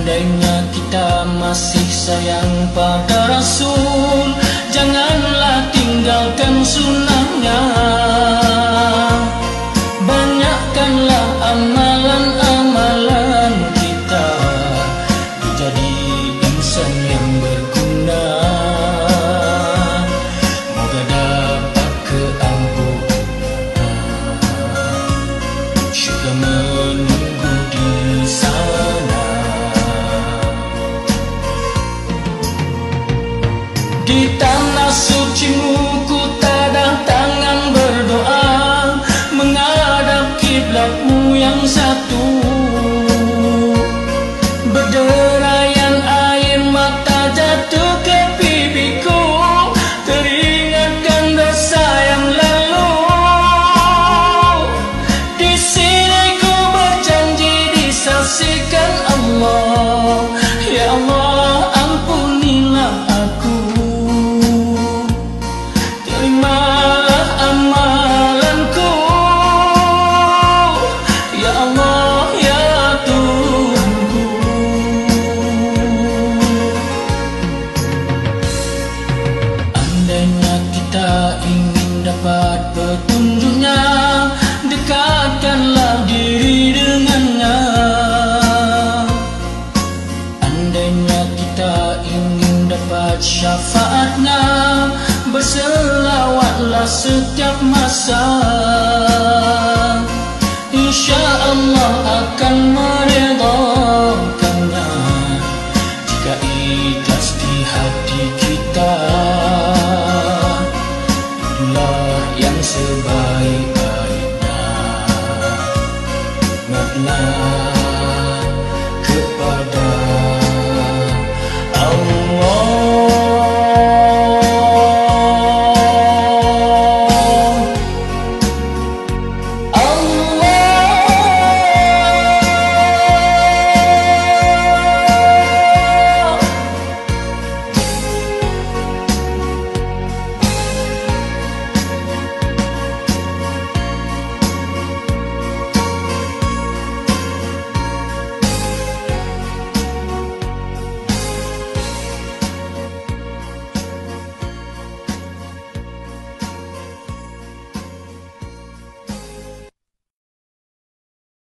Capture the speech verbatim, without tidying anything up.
Andainya kita masih sayang pada Rasul, janganlah tinggalkan sunnahnya. Banyakkanlah amalan-amalan kita, menjadi insan yang berguna. Moga dapat keampunan, syurga menunggu di sana. Di tanah sucimu ku tadah tangan berdoa, menghadap kiblatmu yang satu. Berderayan air mata jatuh ke pipiku, teringatkan dosa yang lalu. Di sini ku berjanji disaksikan Allah, ya Allah ampunilah aku. Terimalah amalanku, ya Allah ya Tuhanku. Andainya kita ingin dapat petunjuknya, dekatkanlah diri dengannya. Andainya kita ingin dapat syafaatnya, berselawatlah setiap masa. Insya Allah akan meridai